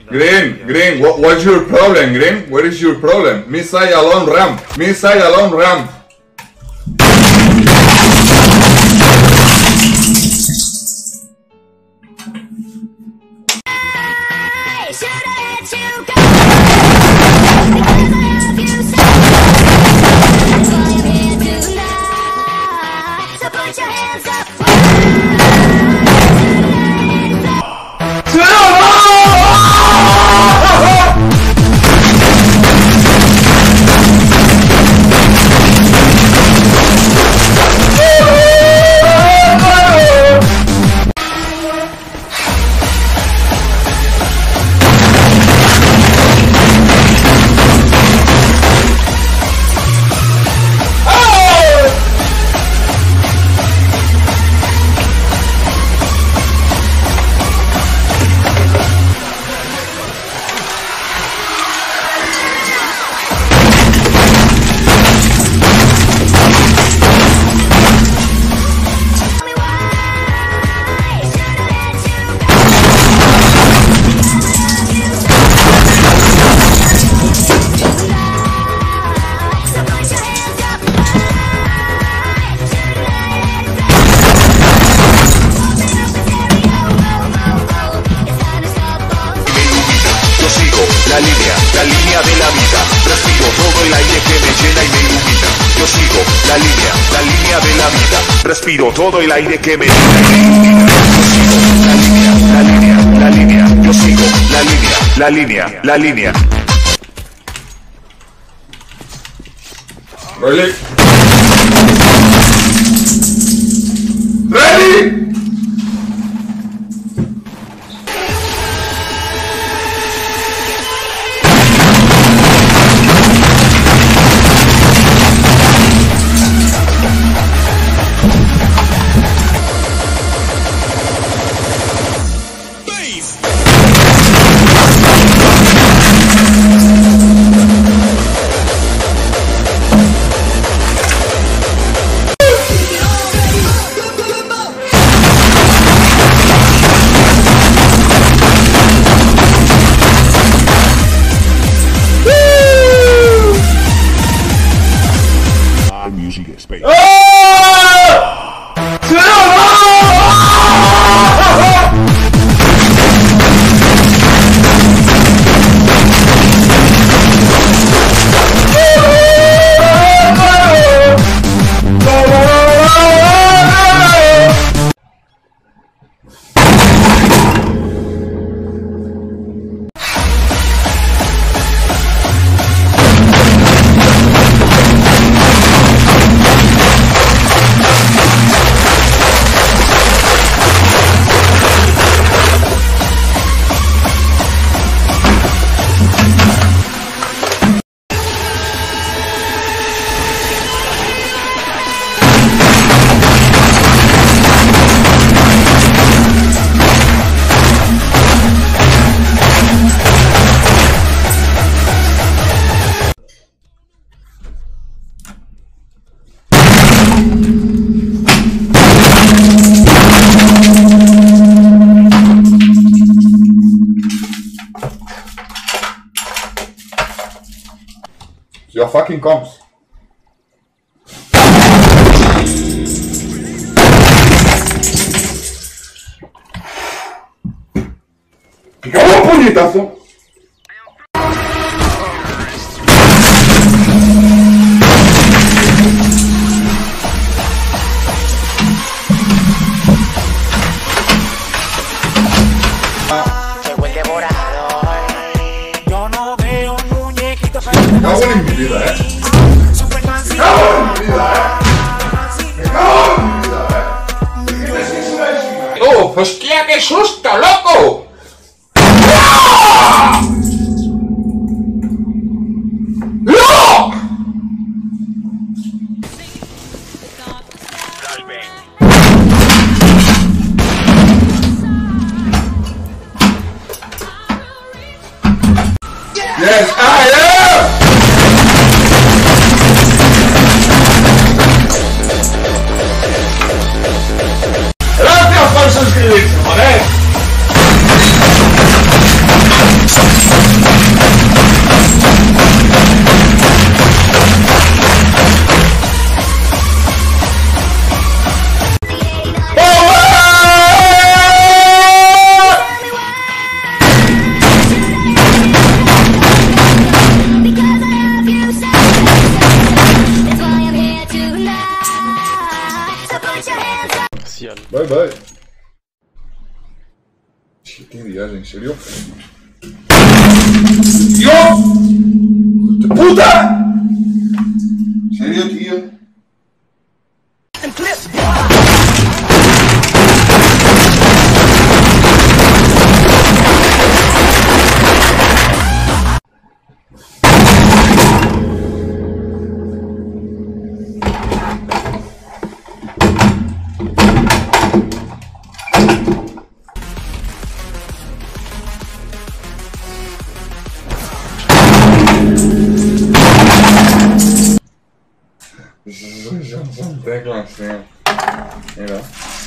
Green, what's your problem, Green? What is your problem? Missile alone ramp. Missile alone ramp. La línea de la vida, respiro todo el aire que me llena y me ilumina. Yo sigo la línea de la vida, respiro todo el aire que me llena y me ilumina. Yo sigo la línea. Really? Ready? Your fucking comps. ¡Qué cabrón puñetazo! Me cago en mi vida, Me cago en mi vida, Me cago en mi vida, ¡Oh, hostia, qué susto, loco! ¡No! ¡No! Yes, I am! Gracias por suscribirse, joder. Bye bye. 7 días, ¿en serio? ¡Tío! ¡Hijo de puta! ¿En serio, tío? Son teclas, tío. Mira.